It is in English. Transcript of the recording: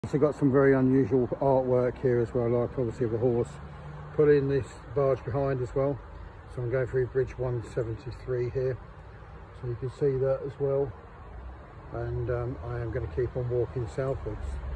So got some very unusual artwork here as well, like obviously the horse pulling this barge behind as well. So I'm going through bridge 173 here, so you can see that as well. And I am going to keep on walking southwards.